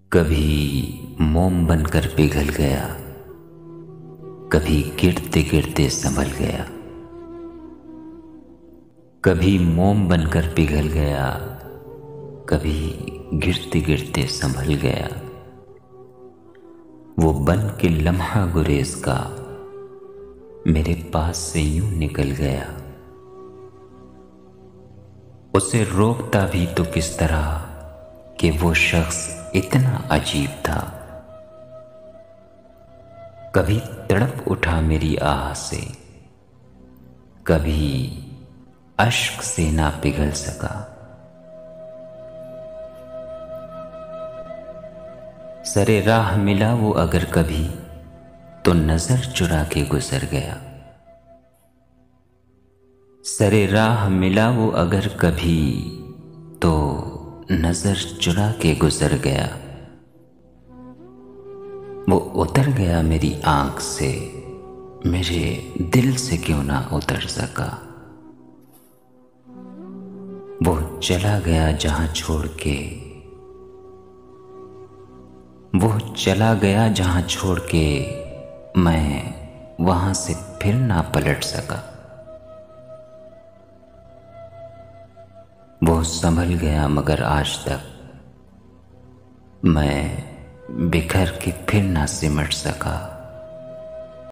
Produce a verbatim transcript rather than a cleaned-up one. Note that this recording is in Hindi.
कभी मोम बनकर पिघल गया, कभी गिरते गिरते संभल गया। कभी मोम बनकर पिघल गया, कभी गिरते गिरते संभल गया। वो बन के लम्हा गुरेज का मेरे पास से यूं निकल गया। उसे रोकता भी तो किस तरह कि वो शख्स इतना अजीब था। कभी तड़प उठा मेरी आह से, कभी अश्क से ना पिघल सका। सरे राह मिला वो अगर कभी तो नजर चुरा के गुजर गया। सरे राह मिला वो अगर कभी तो नजर चुरा के गुजर गया। वो उतर गया मेरी आंख से, मेरे दिल से क्यों ना उतर सका। वो चला गया जहां छोड़ के, वो चला गया जहां छोड़ के मैं वहां से फिर ना पलट सका। वो संभल गया मगर आज तक मैं बिखर के फिर ना सिमट सका।